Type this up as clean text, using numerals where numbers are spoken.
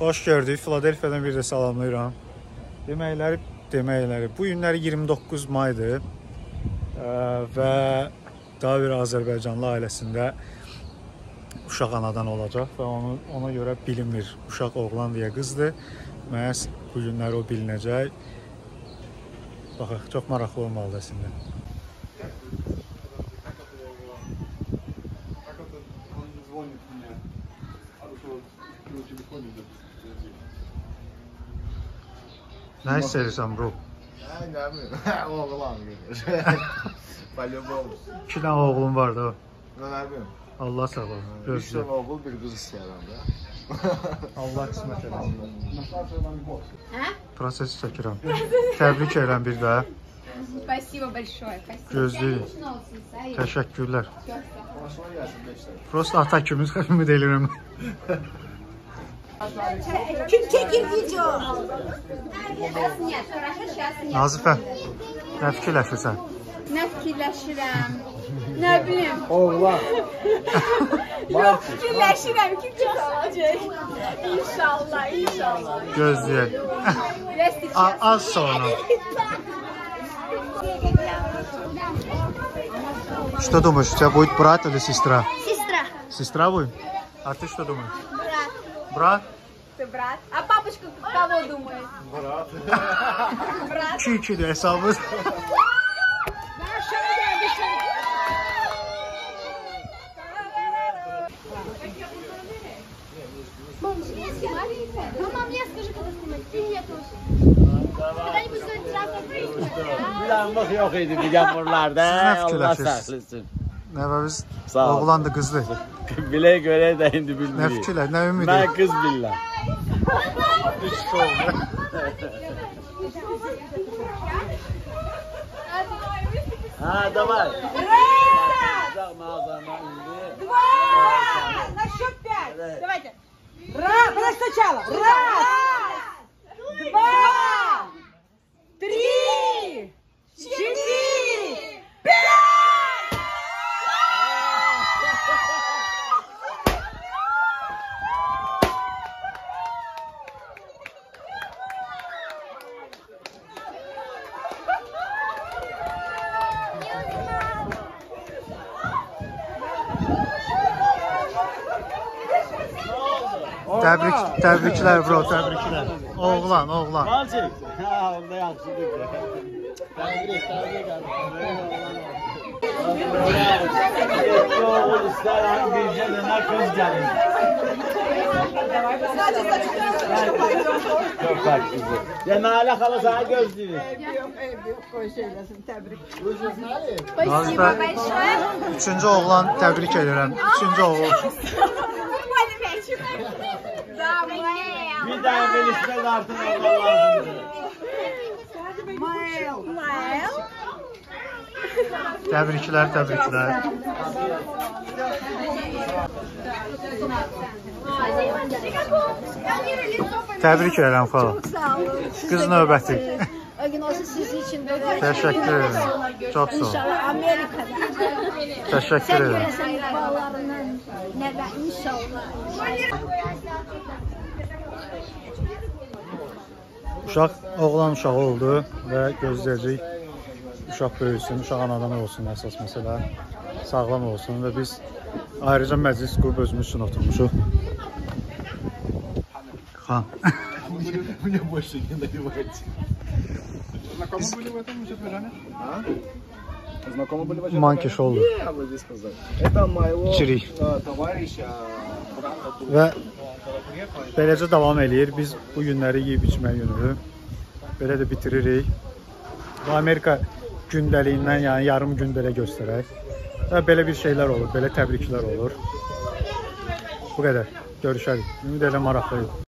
Hoş gördük. Filadelfiyadan bir də salamlayıram. Deməkləri. Bu günləri 29 maydır və daha bir Azərbaycanlı ailəsində uşaq anadan olacaq və ona görə bilinmir. Uşaq oğlan deyə qızdır. Məhz bu günləri o bilinəcək. Baxaq, çox maraqlı olmalıdır əslində. Nə istəyirsən bro? Ne bileyim. Oğlan gelir. По-любому. 2 dənə oğlum var da. Ne bileyim. Allah sağ olsun. 3 tane oğul, bir kız istiyorum da. Allah qismət eləsin. Proses çəkirəm. Təbrik edirəm bir daha. Спасибо большое. Gözləyir. Təşəkkürlər. Prosta ata kimi ümid edirəm. Kim çekir video? Сейчас нет, хорошо, сейчас нет. Nazifə, nə fikirləşirsən? Ne fikirləşirəm? Ne bileyim? Oğlan. Yok fikirləşirəm. Kim çok olacak? İnşallah, inşallah. Gözləyək. Az sonra. Что думаешь, у тебя будет брат или сестра? Сестра. Сестра будет? А ты что думаешь? Брат. Брат? Ты брат. А папочка кого думает? Брат. Брат. Çiğ de hesabımız. Мама, мне скажи, когда снимать. Привет, Ося. Когда-нибудь стоит трактор. Bir anlık yok idi bu yağmurlarda. Allah saklasın. Nəvəmiz Sağ ol. oğlandı, qızdı. Bile göre de indi Nə bilmiyorum. fikirlər, nə ümid Ben edir? kız billah. Ha, давай. На счет 5. Давайте. Раз, давай сначала. Раз, два, 3, 4, 5. Təbriklər bro, təbriklər. Oğlan. Malcık. Ha, onda yaxşıdır. Tebrik. Oğul ister hem bir ne kız gelin. Çok haklısın. Ya Nale hala sana gözlüyor. Nazifə, 3-cü oğlan təbrik edirəm. 3-cü oğul. Bir daha gelişmez artık Allah lazımdır. Təbriklər. Təbrik edirəm xala. Qız növbəti. O gün olsa sizi için böyle. Təşəkkür edirəm. Çox sağ ol. İnşallah Amerika'da. Təşəkkür edirəm. Sen bağlarından ne ben inşallah. Uşaq oğlan uşağı oldu və gözləyəcək. Uşaq böyüsün, uşaq anadan olsun əsas məsələ. Sağlam olsun və biz ayrıca məclis qurub özümüz üçün oturmuşuq. Xan. Мне больше не наливайте. Biz Знакомы были в Азербайджане? Monkey Shoulder Я бы здесь сказал. Это моего içirik товарища, брата. və beləcə davam eləyir. Biz bu günləri yeyib içmək günü belə də bitiririk. Bu Amerika gündəliyindən, yəni yarım gün belə göstərək. Və belə bir şeylər olur, belə təbriklər olur. Bu qədər. Görüşərik. Ümid edirəm maraqlı idi.